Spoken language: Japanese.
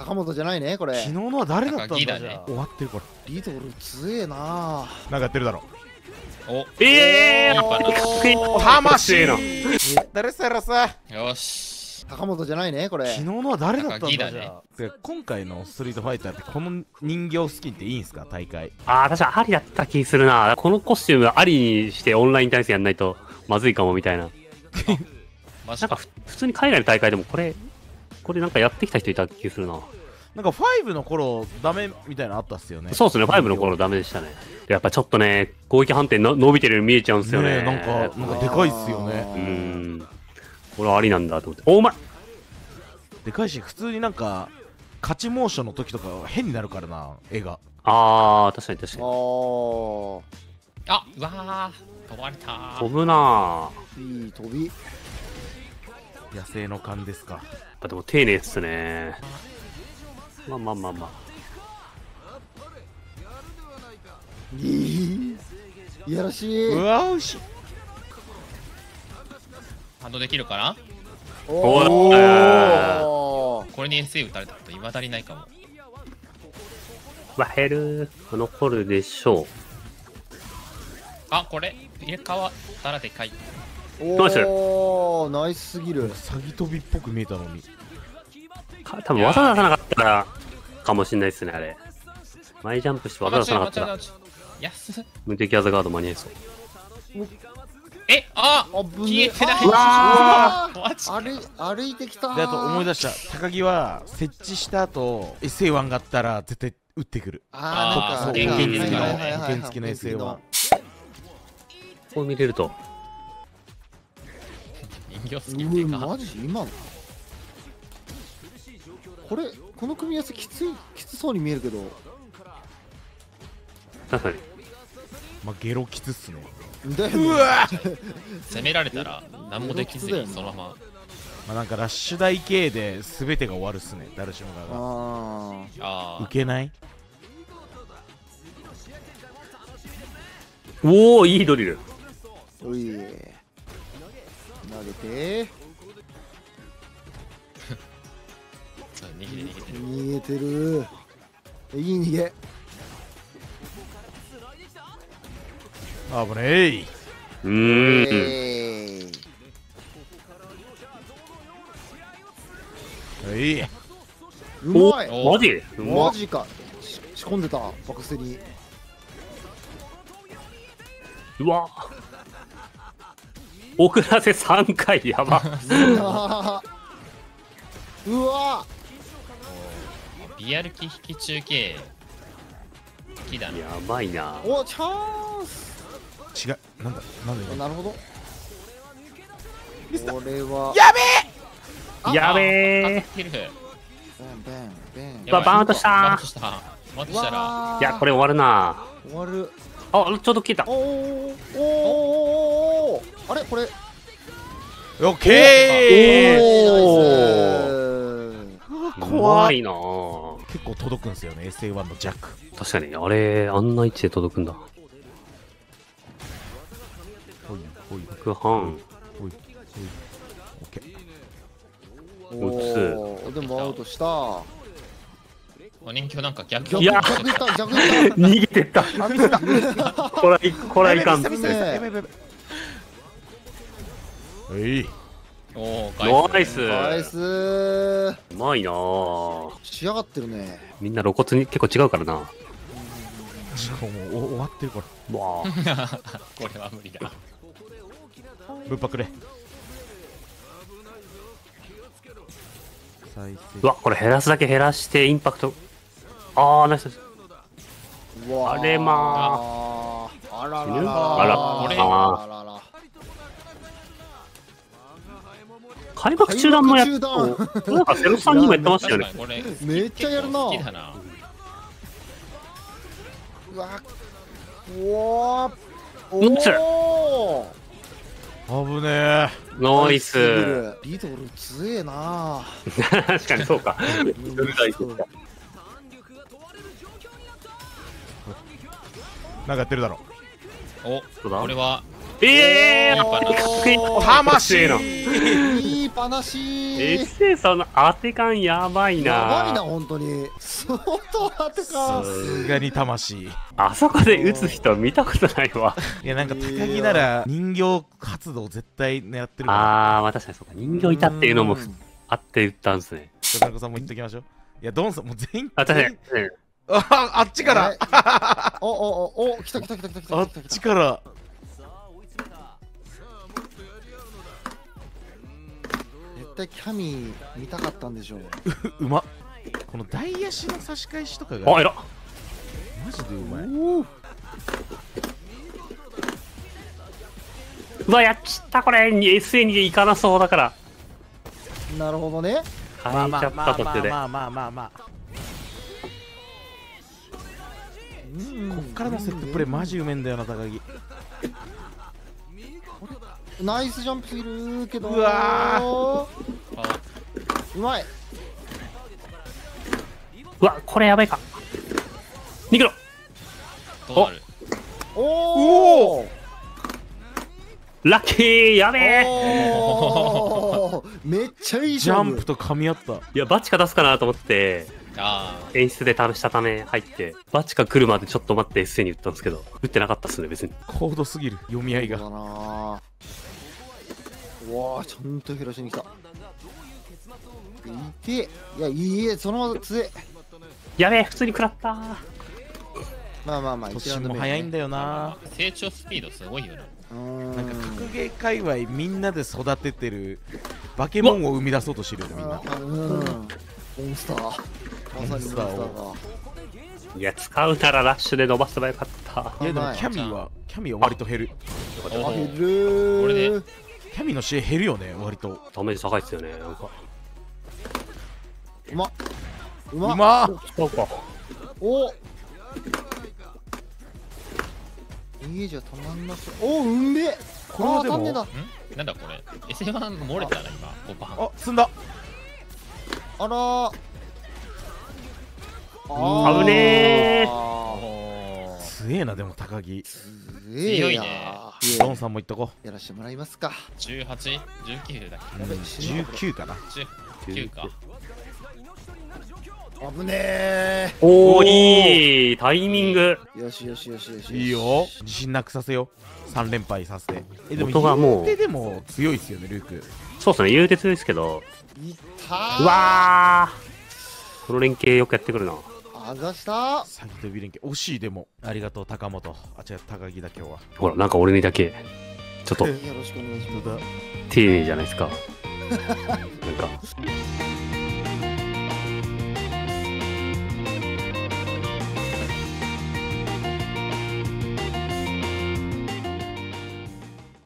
高本じゃないねこれ。 昨日のは誰だったんだじゃね。 あ終わってるこれ。 リドル強えな。 なんかやってるだろ。 お、 やっぱな魂の誰さらさ。 よし。 高本じゃないねこれ。 昨日のは誰だったんだじ高木だねゃあ。で今回のストリートファイターってこの人形スキンっていいんすか大会。 確かにありだった気するな。このコスチュームありにしてオンライン対戦やんないとまずいかもみたいな。 マジか。 なんか普通に海外の大会でもこれなんかやってきた人いた気するな。 なんか5の頃ダメみたいなのあったっすよね。 そうですね、5の頃ダメでしたね。でやっぱちょっとね、攻撃判定の伸びてるように見えちゃうんですよね。 なんかでかいっすよね。 これありなんだと思って。お前でかいし、普通になんか勝ちモーションの時とか変になるからな、絵が。 確かに確かに。 あ、うわー、飛ばれたー。 飛ぶなぁ。 いい飛び。 野生の勘ですか。 やっぱでも丁寧っすね。まあ。 いやらしい。 うわおし。 ハンドできるかな。 おこれに SA 打たれたこといまだにないかも。 ヘル残るでしょう。 あ、これ入れ替わったらでかい。 おー、ナイスすぎる。 詐欺飛びっぽく見えたのに。 多分技出さなかったらかもしれないですね、あれ。前ジャンプして技出さなかったら無敵技ガード間に合いそう。 消えてない。 うわ歩いてきた。 であと思い出した、高木は設置した後 SA1 があったら絶対撃ってくる。 なんか電源付きの電源付きの SA1。 こう見れると人形スキンってか。 マジ今のこの組み合わせきつそうに見えるけど。 確かに。 まあゲロきつっすね。 うわ攻められたら何もできずにそのまま。 まあなんかラッシュ台系で全てが終わるっすね、ダルシムガが。受けない。 おお、いいドリル。 おい投げて逃げてる。いい逃げ。 危ねえ。 うまい。 マジか。仕込んでた爆捨てに。 うわ遅らせ3回やば。 うわ BR 機引き中継好きだね。 やばいな。 おチャンス。 違う、なんだなるほど。これはやべえ。バウンドしたいや、これ終わるな。 終わる。 ちょうど消えた。 おあれこれオッケー。 怖いな。 結構届くんですよね、 SA1 のジャック。 確かにあれあんな位置で届くんだ。6半おでもアウトした。 お人形なんか逆いや逃げてった。これはいかん。 おナイス。うまいな。 仕上がってるね。 みんな露骨に結構違うからな。 しかも終わってるから。 わこれは無理だ。 ぶっぱくれ。 うわ、これ減らすだけ減らしてインパクト。ナイス。あれまあららら。 開幕中断もやっと、なんか03にもやってましたよね。 めっちゃやるな。うわお危ねえ。 ナイス。 リドル強えな。 確かにそうか。 なんかやってるだろ。 これは魂のいい話。 SA さんの当て感やばいな。 やばいな、本当に。相当当てさ感。 すがに魂。 あそこで打つ人見たことないわ。 いやなんか高木なら人形活動絶対狙ってるから。 まあ確かにそうか。人形いたっていうのもあって打ったんですね。 田中さんも言っときましょう。いや、ドンさんもう全員。 確かに。 あっちから。 来た来た来た来た来た。 あっちから。 絶対キャミ見たかったんでしょう。 うまっ。この大足の差し返しとかが。 あ、えら。 マジでうまい。 うわ、やっちったこれ。SA に行かなそうだから。 なるほどね。 変えちゃった途中で。 まあ。こっからのセットプレーマジうめんだよな、高木。 ナイスジャンプすぎるけど。 うわうまい。 うわ、これやばいか。逃げろ。 おお。 ラッキー、やべえ。 めっちゃいいジャンプと噛み合った。 いや、バチカ出すかなと思って演出で試したため入ってバチカ来るまでちょっと待って SA に打ったんですけど打ってなかったっすね。別に高度すぎる読み合いが。 うわあ、ちゃんと減らしに来た。いて、いや、いいえ、その杖。 やべえ、普通に食らった。 まあ年も早いんだよな。 成長スピードすごいよね。 なんか格ゲー界隈みんなで育ててるバケモンを生み出そうとしてるよね、みんな。 モンスター。まさにモンスターが。 いや、使うならラッシュで伸ばせばよかった。 いやでもキャミは割と減る。 減る。 これでキャミの試合減るよね、割と。 ダメージ高いっすよね、なんか。 うまそうか。 おいいじゃたまんなそう。うんめえ。 これはでもなんだこれ S1 漏れたな今5パン。 あ、積んだ。 あら危ねえ。 強えな、でも高木強いね。 ドンさんもいっとこやらしてもらいますか。 18、19だっう。19かな。 け。19か。 危ねえ。 おー、いいタイミング。 よし。 いいよ。自信なくさせよ。3連敗させて。でも音がもう言うてでも強いっすよね、ルーク。 そうっすね、言うて強いですけど。 いったー。 うわー、この連携よくやってくるな。 あざした。 詐欺とビ連携惜しい。でもありがとう高本。あ、違う、高木だ今日は。 ほら、なんか俺にだけちょっとよろしくお願いします。 丁寧じゃないですか。なんか